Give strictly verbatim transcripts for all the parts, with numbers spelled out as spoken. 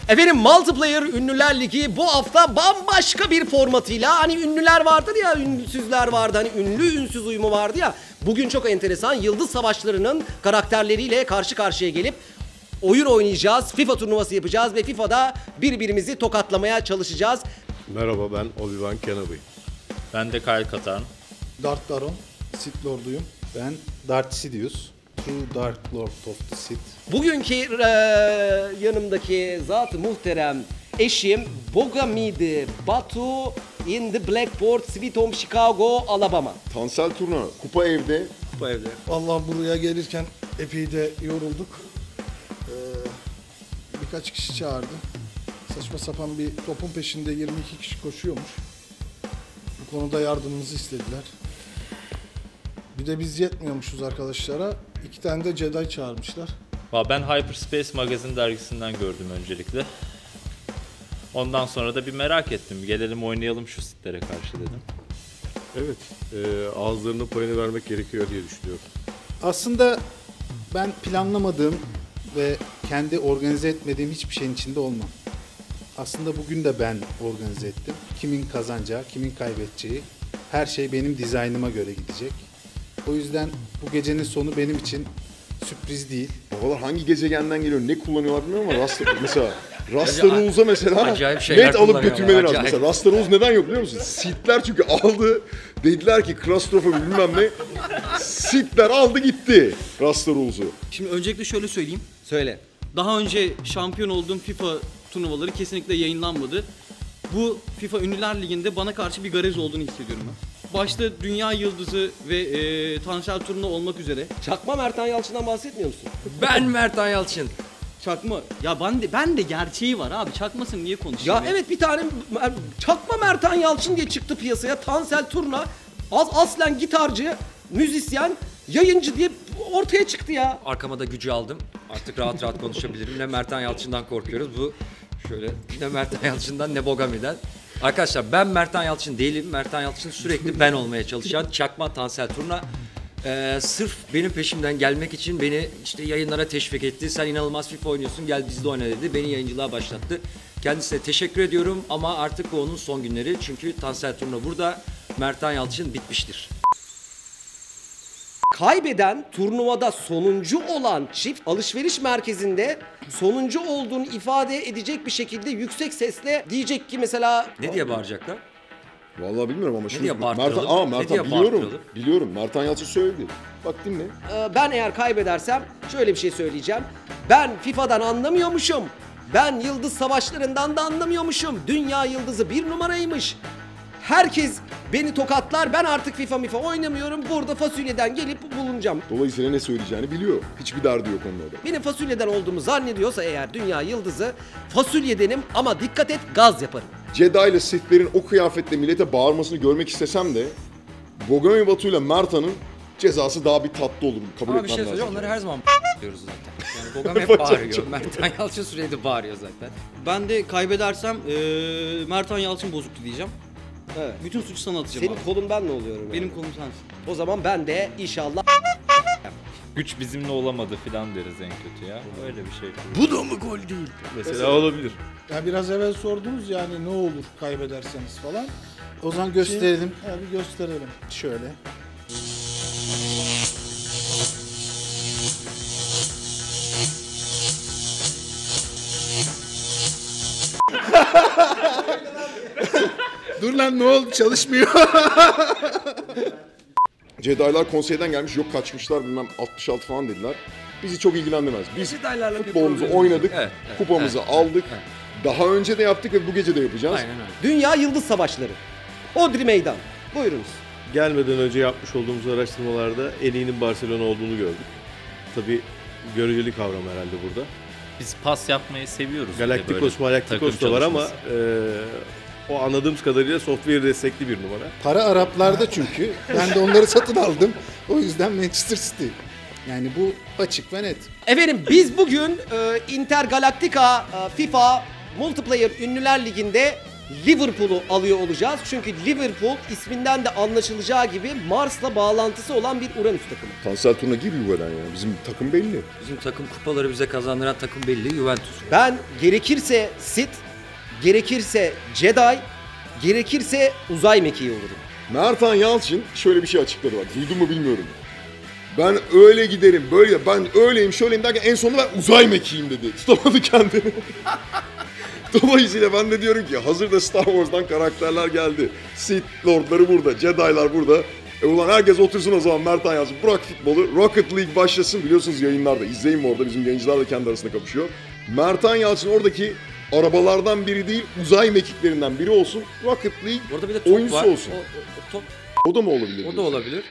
Efendim Multiplayer Ünlüler Ligi bu hafta bambaşka bir formatıyla, hani ünlüler vardır ya, ünsüzler vardı, hani ünlü ünsüz uyumu vardı ya. Bugün çok enteresan Yıldız Savaşları'nın karakterleriyle karşı karşıya gelip oyun oynayacağız, FIFA turnuvası yapacağız ve FIFA'da birbirimizi tokatlamaya çalışacağız. Merhaba, ben Obi-Wan Kenobi. Ben de Kyle Katarn. Darth Baron, Sith Lord'uyum. Ben Darth Sidious, True Dark Lord of the Sith. Bugünkü e, yanımdaki zat-ı muhterem eşim Bogomide Batu in the Blackport, Sweet Home, Chicago, Alabama. Tansel turna, kupa evde. Kupa evde. Vallahi buraya gelirken epey de yorulduk. Ee, birkaç kişi çağırdı. Saçma sapan bir topun peşinde yirmi iki kişi koşuyormuş. Bu konuda yardımımızı istediler. Bir de biz yetmiyormuşuz arkadaşlara. İki tane de Jedi çağırmışlar. Ben Hyperspace Magazine dergisinden gördüm öncelikle. Ondan sonra da bir merak ettim. Gelelim oynayalım şu sitlere karşı dedim. Evet, e, ağızlarının payını vermek gerekiyor diye düşünüyorum. Aslında ben planlamadığım ve kendi organize etmediğim hiçbir şeyin içinde olmam. Aslında bugün de ben organize ettim. Kimin kazanacağı, kimin kaybedeceği, her şey benim dizaynıma göre gidecek. O yüzden bu gecenin sonu benim için sürpriz değil. Babalar hangi gezegenden geliyor, ne kullanıyorlar bilmiyorum ama Rasta, mesela Rasta Rules'a mesela Acayip şeyler net alıp kullanıyorlar, götürmeleri lazım. acayip. Mesela Rasta Rules neden yok biliyor musun? Sith'ler çünkü aldı, dediler ki klastrofobi bilmem ne. Sith'ler aldı gitti Rasta Rules'u. Şimdi öncelikle şöyle söyleyeyim. Söyle. Daha önce şampiyon olduğum FIFA turnuvaları kesinlikle yayınlanmadı. Bu FIFA Ünlüler Ligi'nde bana karşı bir garez olduğunu hissediyorum ben. Başta Dünya Yıldızı ve e, Tansel turnu olmak üzere. Çakma Mertan Yalçın'dan bahsetmiyor musun? Ben Mertan Yalçın. Çakma. Ya ben de ben de gerçeği var abi. Çakmasın niye konuşuyorsun? Ya evet, bir tane Mer- çakma Mertan Yalçın diye çıktı piyasaya. Tansel Turna, az aslen gitarcı, müzisyen, yayıncı diye ortaya çıktı ya. Arkama da gücü aldım. Artık rahat rahat konuşabilirim. Ne Mertan Yalçın'dan korkuyoruz. Bu şöyle ne Mertan Yalçın'dan ne Bogomide'den. Arkadaşlar ben Mertan Yalçın değilim. Mertan Yalçın sürekli ben olmaya çalışan çakma Tansel Turna. Ee, sırf benim peşimden gelmek için beni işte yayınlara teşvik etti. Sen inanılmaz FIFA oynuyorsun, gel bizde oyna dedi. Beni yayıncılığa başlattı. Kendisine teşekkür ediyorum ama artık bu onun son günleri. Çünkü Tansel Turna burada, Mertan Yalçın bitmiştir. Kaybeden turnuvada sonuncu olan çift alışveriş merkezinde sonuncu olduğunu ifade edecek bir şekilde yüksek sesle diyecek ki mesela... Ne diye bağıracaklar? Vallahi bilmiyorum ama şimdi diye Mertan, bağırttıralım? ama Ne Mertan diye biliyorum. bağırttıralım? Biliyorum. Mertan Yalçın söyledi. Bak dinle. Ee, ben eğer kaybedersem şöyle bir şey söyleyeceğim. Ben FIFA'dan anlamıyormuşum. Ben Yıldız Savaşları'ndan da anlamıyormuşum. Dünya Yıldızı bir numaraymış. Herkes beni tokatlar. Ben artık FIFA mifa oynamıyorum. Burada fasulyeden gelip bulunacağım. Dolayısıyla ne söyleyeceğini biliyor. Hiçbir derdi yok onunla. Benim fasulyeden olduğumu zannediyorsa eğer Dünya Yıldızı, fasulyedenim ama dikkat et, gaz yaparım. Jedi ile Sith'lerin o kıyafetle millete bağırmasını görmek istesem de Bogomide Batu ile Mertan'ın cezası daha bir tatlı olur. Kabul Ama bir etmem şey lazım. söyleyeceğim, onları her zaman diyoruz zaten. Yani Bogom hep bağırıyor, Mertan Yalçın sürekli bağırıyor zaten. Ben de kaybedersem e, Mertan Yalçın bozuktu diyeceğim. Evet. Bütün suçu sana atacağım Senin abi. kolun ben ne oluyorum yani? Benim kolum sensin. O zaman ben de inşallah... Güç bizimle olamadı filan deriz en kötü ya. Öyle bir şey. Bu da mı gol değil? Mesela olabilir. Ya biraz evvel sordunuz yani ne olur kaybederseniz falan. O zaman gösterelim. Ha, bir gösterelim. Şöyle. Dur lan, ne oldu, çalışmıyor. Jedi'lar konseyden gelmiş, yok kaçmışlar bilmem altmış altı falan dediler. Bizi çok ilgilendirmez. Biz Jedi'larla bir futbolumuzu problemimiz oynadık, yok. Evet, evet, kupamızı evet, aldık. evet. Daha önce de yaptık ve bu gece de yapacağız. Aynen öyle. Dünya Yıldız Savaşları. Odri Meydan. Buyurunuz. Gelmeden önce yapmış olduğumuz araştırmalarda en iyinin Barcelona olduğunu gördük. Tabii göreceli kavram herhalde burada. Biz pas yapmayı seviyoruz. bir de böyle Galacticos, Galacticos takım da var ama çalışması. e, o anladığımız kadarıyla software destekli bir numara. Para Araplarda çünkü. Ben de onları satın aldım. O yüzden Manchester City. Yani bu açık ve net. Efendim biz bugün e, Intergalactica e, FIFA Multiplayer Ünlüler Ligi'nde Liverpool'u alıyor olacağız. Çünkü Liverpool isminden de anlaşılacağı gibi Mars'la bağlantısı olan bir Uranüs takımı. Tansel Turna gir Juve'den ya. Bizim takım belli. Bizim takım kupaları bize kazandıran takım belli, Juventus. Ben gerekirse Sith, gerekirse Jedi, gerekirse uzay mekiği olurum. Mertan Yalçın şöyle bir şey açıkladı bak. Duydun mu bilmiyorum. Ben öyle giderim, böyle ben öyleyim, şöyleyim derken en sonunda ben uzay mekiğim dedi. Tutamadı kendini. Dolayısıyla ben de diyorum ki hazırda Star Wars'dan karakterler geldi. Sith Lord'ları burada, Jedi'lar burada. E ulan herkes otursun o zaman Mertan Yalçın. Bırak futbolu, Rocket League başlasın. Biliyorsunuz yayınlarda, izleyin mi orada, bizim yayıncılar da kendi arasında kapışıyor. Mertan Yalçın oradaki arabalardan biri değil, uzay mekiklerinden biri olsun. Rocket League Orada bir de top oyuncusu var. olsun. O, o- o top, O da mı olabilir? o da olabilir.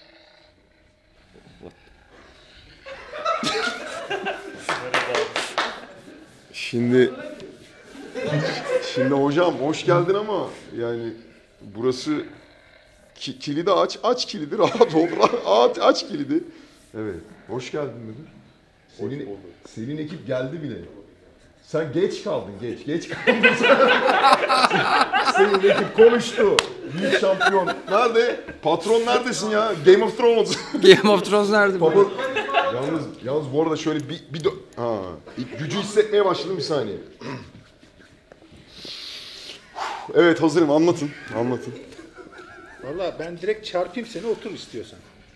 Şimdi Şimdi hocam hoş geldin ama yani burası ki, kilidi aç, aç kilidi rahat ol, rahat, aç kilidi. Evet, hoş geldin müdür. Senin, senin ekip geldi bile. Sen geç kaldın, geç, geç kaldın. Senin ekip konuştu. Büyük şampiyon. Nerede? Patron neredesin ya? Game of Thrones. Game of Thrones nerede? Baba, yalnız, yalnız bu arada şöyle bir, bir dö- ha, gücü hissetmeye başladım bir saniye. Evet hazırım, anlatın, anlatın. Valla ben direkt çarpayım seni, otur istiyorsan.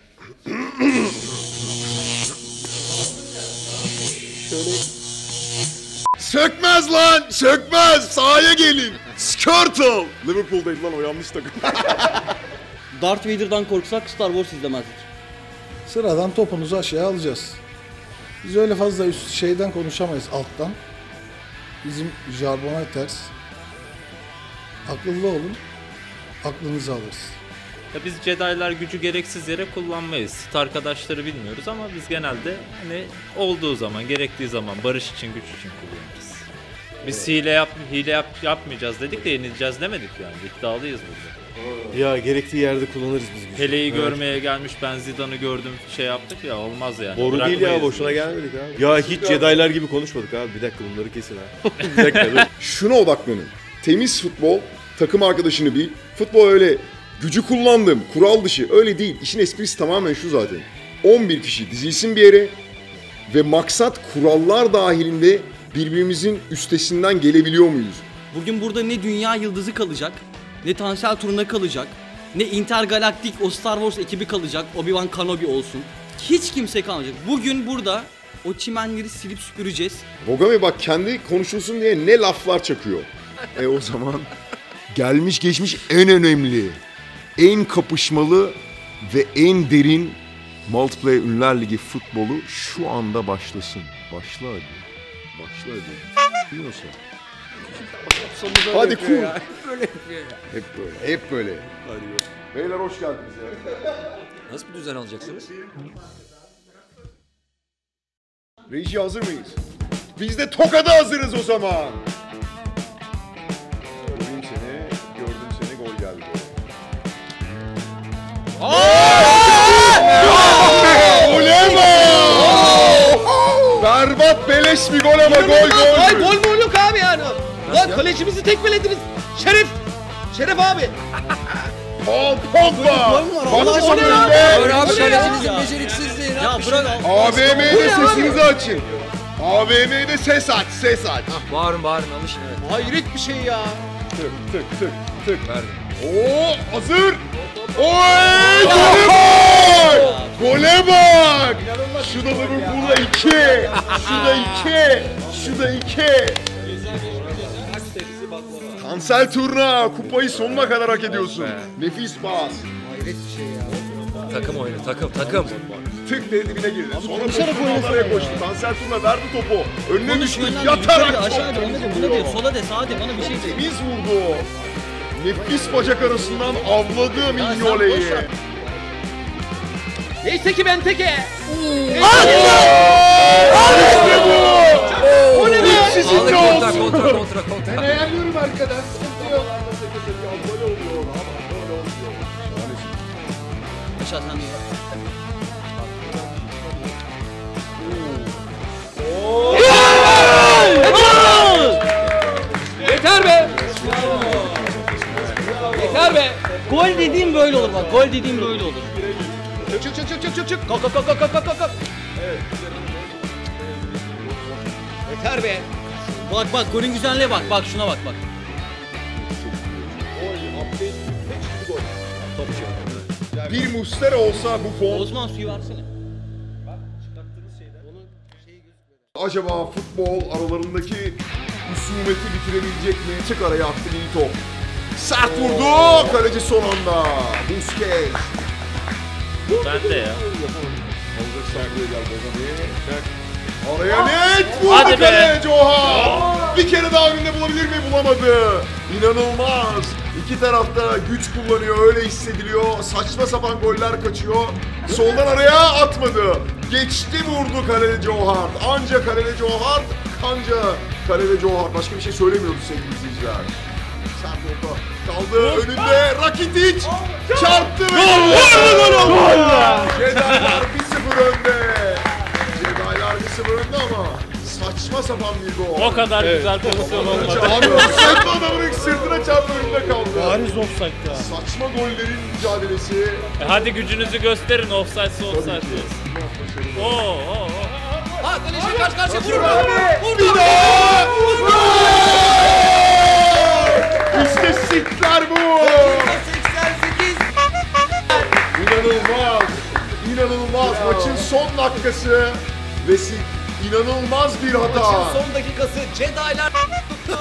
Şöyle Sökmez lan, sökmez, sahaya gelin. Skirtle. Liverpool'daydı lan, o yanlış takım. Darth Vader'dan korksak Star Wars izlemezdik. Sıradan topunuzu aşağıya alacağız. Biz öyle fazla üst şeyden konuşamayız, alttan. Bizim jargona ters. Akıllı olun, aklınızı alırız. Ya biz Jedi'lar gücü gereksiz yere kullanmayız. Sith arkadaşları bilmiyoruz ama biz genelde hani olduğu zaman, gerektiği zaman barış için, güç için kullanırız. Biz hile yap hile yap yapmayacağız dedik de yenileceğiz demedik yani. İddialıyız burada. Ya gerektiği yerde kullanırız biz gücü. Pele'yi Evet. görmeye gelmiş, ben Zidane'ı gördüm, şey yaptık ya, olmaz yani. Doğru değil ya, Bırakmayız boşuna biz. gelmedik abi. Ya hiç Jedi'lar gibi konuşmadık abi. Bir dakika bunları kesin ha. Bir dakika dur. Şuna odaklanın. Temiz futbol, takım arkadaşını bil. Futbol öyle gücü kullandım, kural dışı öyle değil. İşin esprisi tamamen şu zaten. on bir kişi dizilsin bir yere ve maksat kurallar dahilinde birbirimizin üstesinden gelebiliyor muyuz? Bugün burada ne dünya yıldızı kalacak, ne Tansel Turna kalacak, ne Intergalaktik o Star Wars ekibi kalacak, Obi-Wan Kenobi olsun. Hiç kimse kalmayacak. Bugün burada o çimenleri silip süpüreceğiz. Bogami bak kendi konuşulsun diye ne laflar çakıyor. E o zaman gelmiş geçmiş en önemli, en kapışmalı ve en derin Multiplayer Ünlüler Ligi futbolu şu anda başlasın. Başla hadi. Başla hadi. Biliyorsun. Hadi kur. Hep böyle. Hep böyle. Hadi beyler hoş geldiniz ya. Nasıl bir düzen alacaksınız? Reji hazır mıyız? Biz de Tokat'a hazırız o zaman. Gördüm seni, gördüm seni, gol geldi. Gole bak! Berbat beleş bir gol ama gol gol. Ay gol mol yok abi yani. Lan kalecimizi tekmelediniz. Şeref. Şeref abi. Paul Pogba! Allah Bak aşkına önünde. ya. Öyle abi, Bu ne ya? kalecimizin beceriksizliği. Ya bırak. A V M'de Bu ne abi? sesinizi açın. A V M'de ses aç, ses aç. Bağırın bağırın, alışın evet. Hayret bir şey ya. Tık tık tık tık. Verdim. Oo hazır. Oy! Gole bak! Gole bak! Şu da Liverpool'da iki. Şu da iki. Şu da iki. Tansel Turna, kupayı sonuna kadar hak ediyorsun. Nefis pas. Takım oyunu, takım, takım. Tık dedi dibine girdi. Sonra topu araya koştu. Tansel Turna verdi topu. Önüne düştü. Yatarak Aşağı çok dön, temiz buna vuruyor. değil, sola de, sağa de, bana bir şey de. Temiz vurdu. Nefis bacak arasından avladı Mignolet'i. Neyse ki ben teke. İşte bu! O ne be? Sizin Aldık de kontra, olsun. kontra, kontra, kontra. Ayarlıyorum arkadan, sıkıntı yok. Aşağı sen de. Yeter be. Gol dediğim böyle olur bak. Gol dediğim böyle olur. Çık çık çık çık çık çık çık. Kalk kalk kalk kalk kalk kalk kalk. Yeter be. Bak bak golün güzelliğe bak. Bak şuna bak bak. Bir Muslera olsa bu fon. Osman suyu versene. Acaba futbol aralarındaki husumeti bitirebilecek mi? Çık araya attı iyi top. Sert vurdu. Kaleci son anda. Busquets. Ben de ya. Olacak sahneye geldi o zaman. Araya net vurdu Hadi be. kaleci Oha. Bir kere daha önünde bulabilir mi? Bulamadı. İnanılmaz. İki tarafta güç kullanıyor, öyle hissediliyor. Saçma sapan goller kaçıyor. Soldan araya atmadı. Geçti vurdu kaleci Ohart. Anca kaleci Ohart, kanca kaleci Ohart. Başka bir şey söylemiyoruz sevgili izleyiciler. Sert orta kaldı önünde. Rakitic çarptı ve gol! Gol! Jedaylar bir sıfır önde. Jedaylar bir sıfır önde ama saçma sapan bir gol. O kadar güzel pozisyon olmadı. Abi offside adamın sırtına çarptı önünde kaldı. Bariz offside ya. Saçma gollerin mücadelesi. E hadi gücünüzü gösterin, offside'sı offside. Oo, oo, oo. Ha kaleci karşı karşıya vurur mu? Vurdu. Bir daha! İşte sikler bu. seksen sekiz. İnanılmaz. İnanılmaz. Maçın son dakikası ve si- inanılmaz bir hata. Maçın son dakikası Jedi'lar tuttu.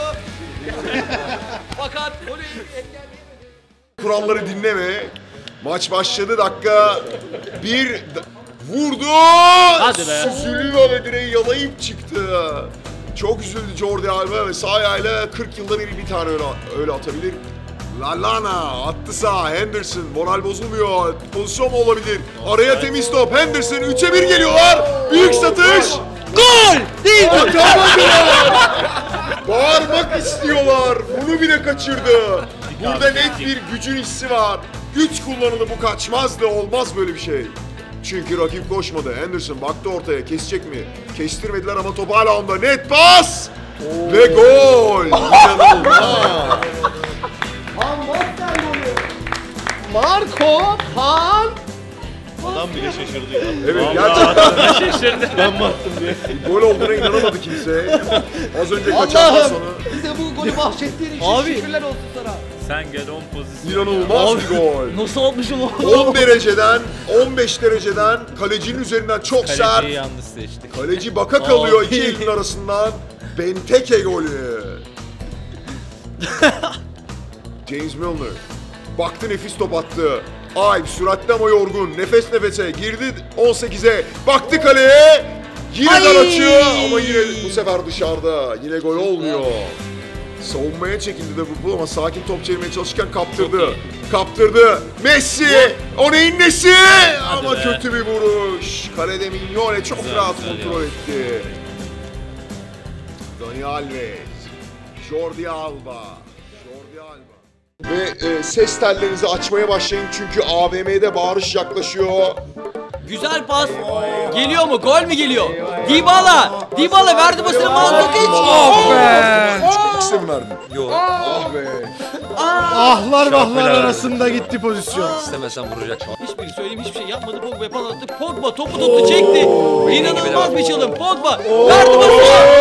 Fakat golü engelleyemedi. Kuralları dinleme. Maç başladı dakika bir d- vurdu. Hadi be. Süzülüyor ve direği yalayıp çıktı. Çok üzüldü Jordi Alba ve sağ ayağıyla kırk yılda bir bir tane öyle, öyle atabilir. Lallana attı sağ. Henderson moral bozulmuyor. Pozisyon mu olabilir? Araya temiz top. Henderson üçe bir geliyorlar. Büyük satış. Gol! Değil. Atamadılar. Bağırmak istiyorlar. Bunu bile kaçırdı. Burada net bir gücün hissi var. Güç kullanıldı, bu kaçmazdı. Olmaz böyle bir şey. Çünkü rakip koşmadı. Henderson baktı ortaya. Kesecek mi? Kestirmediler ama top hala onda. Net pas. Ve gol. İnanılmaz. Marco Van. Adam bile şaşırdı ya. Evet gerçekten Şaşırdı. Ben mi attım diye. gol olduğuna inanamadı kimse. Az önce kaçandan Allah'ım sonra bize bu golü bahşettiğin için Abi. şükürler olsun sana. Sen gel on pozisyon. inanılmaz bir gol. Nasıl atmışım o? on dereceden, on beş dereceden kalecinin üzerinden çok sert. Kaleciyi yanlış seçtik. Kaleci baka kalıyor iki elin arasından. Benteke golü. James Milner. Baktı nefis top attı. Alp süratli ama yorgun. Nefes nefese girdi on sekize. Baktı kaleye. Yine dar açıyor ama yine bu sefer dışarıda. Yine gol olmuyor. Savunmaya çekildi Liverpool ama sakin top çevirmeye çalışırken kaptırdı. Kaptırdı. Messi! O neyin nesi? Ama be. kötü bir vuruş. Kalede Mignone çok Güzel, rahat güzel kontrol ya. etti. Dani Alves. Jordi Alba. Jordi Alba. Ve e, ses tellerinizi açmaya başlayın çünkü A V M'de bağırış yaklaşıyor. Güzel pas. Geliyor mu? Gol mü geliyor? Dybala. Dybala verdi pasını Mandzukic. Oh be! İkisini mi verdin? Yok. Ah be! Ahlar vahlar Şapkalar. arasında gitti pozisyon. İstemesen vuracak. Hiçbiri söyleyeyim hiçbir şey yapmadı. Pogba'ya pas attı. Pogba topu tuttu çekti. İnanılmaz bir çalım. Pogba verdi pasını.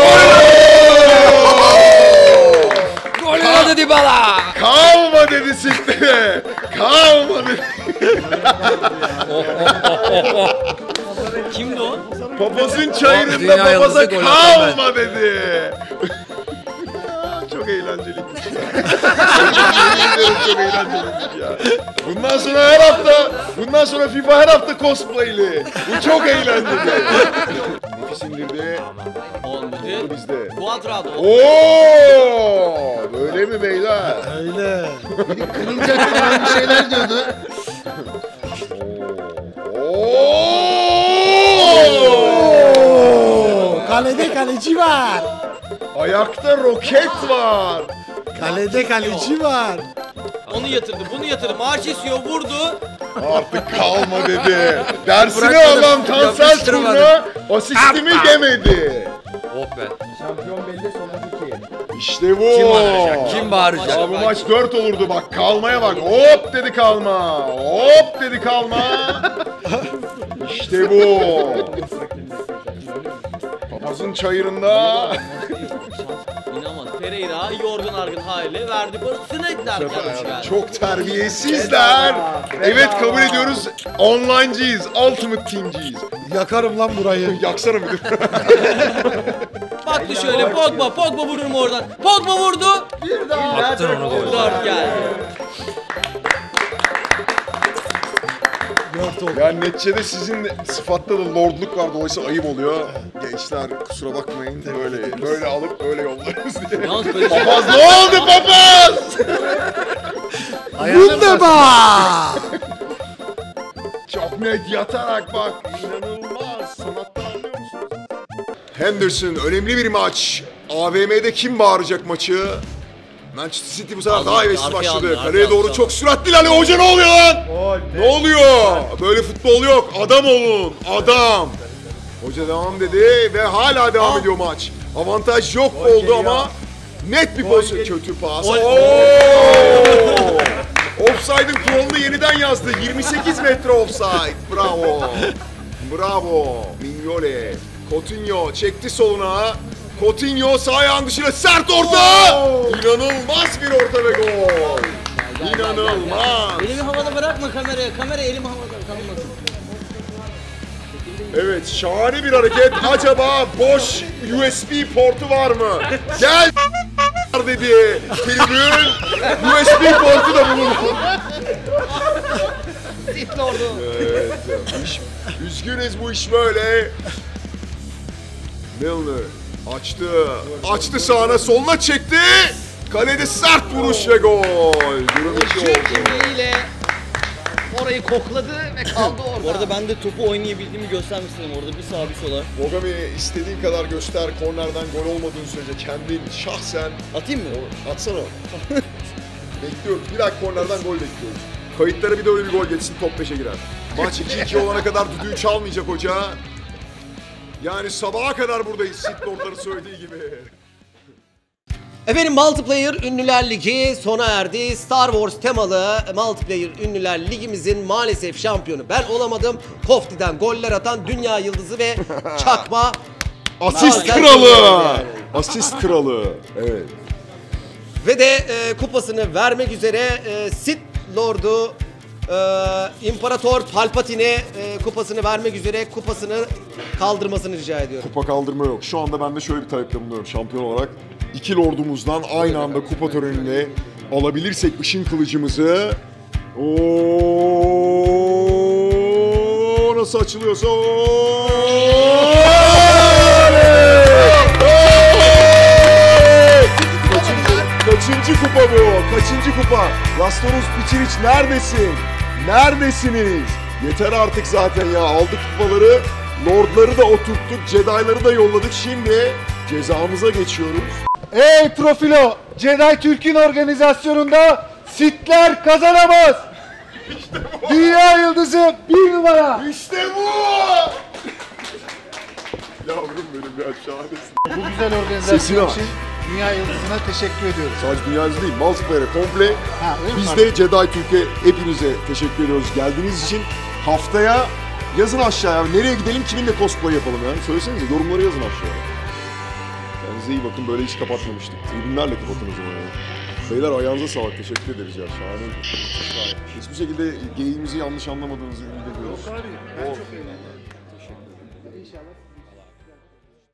Gol oldu Dybala. Kalma dedi sikti. Kalma dedi. Kimdi o? Papazın Dünya çayırında papaza yıldızı gol atan kalma dedi. Çok eğlenceli. Çok eğlenceliymiş ya. Bundan sonra her hafta, bundan sonra FIFA her hafta cosplayli. Bu çok eğlenceli. Nefis indirdi. Olmadı. Bizde. Cuadrado. Oo, böyle mi beyler? Öyle. Biri kırılacak falan bir şeyler diyordu. Oo! Kalede kaleci var. Ayakta roket var. Kalede kaleci var. Onu yatırdı, bunu yatırdı. Marchisio vurdu. Artık kalma dedi. Dersini Bırakmadım, alan Tansel yapıştıramadım. Turna asistimi demedi. Oh be. İşte bu. Kim bağıracak? Kim bağıracak? Ya bu maç dört olurdu bak. Kalmaya bak. Hop dedi kalma. Hop dedi kalma. İşte bu. Papazın çayırında. İnanılmaz. Pereira yorgun argın haliyle verdi parasını ekler gelmiş. Çok terbiyesizler. Evet kabul ediyoruz. Online'ciyiz. Ultimate Team'ciyiz. Yakarım lan burayı. Yaksana müdür. Baktı şöyle Pogba, Pogba vurur mu oradan? Pogba vurdu. Bir daha. Attın onu gol. Dört geldi. Yani neticede sizin sıfatta da lordluk var. Dolayısıyla ayıp oluyor. Gençler kusura bakmayın. Böyle böyle alıp böyle yollarız diye. Yalnız böyle şey Papaz ne oldu papaz? Wunderbar! Çok net yatarak bak. İnanılmaz. Sanattan anlıyor musunuz? Henderson önemli bir maç. A V M'de kim bağıracak maçı? Manchester City bu sefer Aldı, daha hevesli arkaya başladı. aldı, Kaleye arkaya doğru aldı. çok süratli ilerliyor. Hoca ne oluyor lan? Ne oluyor? Böyle futbol yok. Adam olun. Adam. Hoca devam dedi ve hala devam ediyor maç. Avantaj yok oldu ama net bir pozisyon. Kötü pas. Oo! Offside'ın kuralını yeniden yazdı. yirmi sekiz metre offside. Bravo. Bravo. Mignole. Coutinho çekti soluna. Coutinho sağ ayağın dışına sert orta. İnanılmaz bir orta ve gol. İnanılmaz. elimi havada bırakma kameraya. Kamera elimi havada kalmasın. Evet şahane bir hareket. Acaba boş U S B portu var mı? Gel dedi. Tribün U S B portu da bulundu. Evet, bu iş, üzgünüz bu iş böyle. Milner açtı. Açtı sağına soluna çekti. Kalede sert vuruş ve gol. Durum iki oldu. Kimliğiyle orayı kokladı ve kaldı orada. Bu arada ben de topu oynayabildiğimi göstermek istedim orada bir sağa bir sola. Bogami istediğin kadar göster. Kornerden gol olmadığın sürece kendin şahsen Atayım mı? atsana. Bekliyoruz. Bir dakika kornerden gol bekliyoruz. Kayıtlara bir de öyle bir gol geçsin top beşe girer. Maç iki iki olana kadar düdüğü çalmayacak hoca. Yani sabaha kadar buradayız. Sid Lord'ları söylediği gibi. Efendim Multiplayer Ünlüler Ligi sona erdi. Star Wars temalı Multiplayer Ünlüler Ligimizin maalesef şampiyonu ben olamadım. Kofti'den goller atan dünya yıldızı ve çakma Asist Bazen kralı. yani. Asist kralı. Evet. ve de e, kupasını vermek üzere e, Sith Lord'u e, İmparator Palpatine'e e, kupasını vermek üzere kupasını kaldırmasını rica ediyorum. Kupa kaldırma yok. Şu anda ben de şöyle bir talepte bulunuyorum şampiyon olarak. İki lordumuzdan aynı anda kupa törenine alabilirsek ışın kılıcımızı. Oo, nasıl açılıyorsa. Kaçıncı, kaçıncı kupa bu? Kaçıncı kupa? Lastoros Piçiriç neredesin? Neredesiniz? Yeter artık zaten ya. Aldık kupaları. Lordları da oturttuk. Jedi'ları da yolladık. Şimdi cezamıza geçiyoruz. Ey Profilo! Jedi Türk'ün organizasyonunda Sith'ler kazanamaz! Dünya yıldızı bir numara! İşte bu! Yavrum benim ya şahanesin. Bu güzel Sesini organizasyon aç. için Dünya Yıldızı'na teşekkür ediyoruz. Sadece dünya yüzü değil, Multiplayer'e komple. Ha, öyle mi? Biz de Jedi Türkiye hepinize teşekkür ediyoruz geldiğiniz için. Haftaya yazın aşağıya. Nereye gidelim, kiminle cosplay yapalım yani? Söylesenize, yorumları yazın aşağıya. Kendinize iyi bakın, böyle hiç kapatmamıştık. Tribünlerle kapatın o zaman ya. Beyler ayağınıza sağlık, teşekkür ederiz ya. Şahane. Hiçbir şekilde geyiğimizi yanlış anlamadığınızı ümit ediyoruz. Yok abi, ben çok eğlendim. Teşekkür ederim. İnşallah.